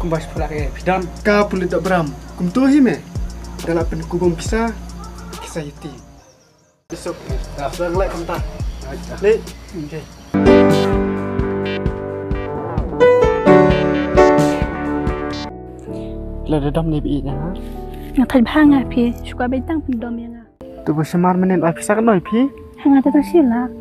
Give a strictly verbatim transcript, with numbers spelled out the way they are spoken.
kumbas pula ke bidam. Ka pulit dak bram. Kum tu hime. Galak pen kubum bisa kisah iti. Besok dah selek kentar. Le. Okey. Lada dom ni bi nya. Nga thay bhang à phi, suka bay tăng phần đom yang à. Tu bo semar menen ai bisa kan noi pi. Hang ada tak sila.